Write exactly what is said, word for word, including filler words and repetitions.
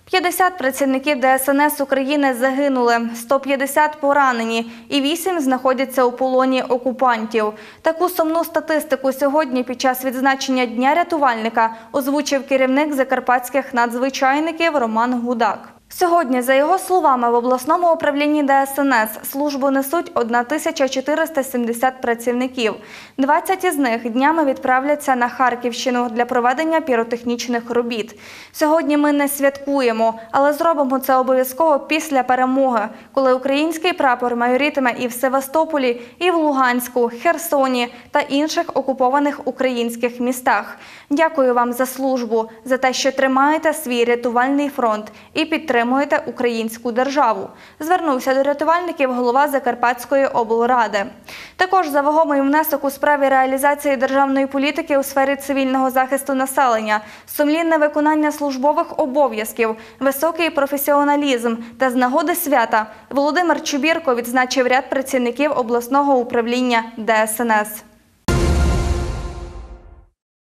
п'ятдесят працівників Де Ес Ен Ес України загинули, сто п'ятдесят поранені і вісім знаходяться у полоні окупантів. Таку сумну статистику сьогодні під час відзначення Дня рятувальника озвучив керівник закарпатських надзвичайників Роман Гудак. Сьогодні, за його словами, в обласному управлінні Де Ес Ен Ес службу несуть тисяча чотириста сімдесят працівників. двадцять із них днями відправляться на Харківщину для проведення піротехнічних робіт. Сьогодні ми не святкуємо, але зробимо це обов'язково після перемоги, коли український прапор майорітиме і в Севастополі, і в Луганську, Херсоні та інших окупованих українських містах. Дякую вам за службу, за те, що тримаєте свій рятувальний фронт і підтримуєте Підтримуєте українську державу. Звернувся до рятувальників голова Закарпатської облради. Також за вагомий внесок у справі реалізації державної політики у сфері цивільного захисту населення, сумлінне виконання службових обов'язків, високий професіоналізм та з нагоди свята Володимир Чубірко відзначив ряд працівників обласного управління Де Ес Ен Ес.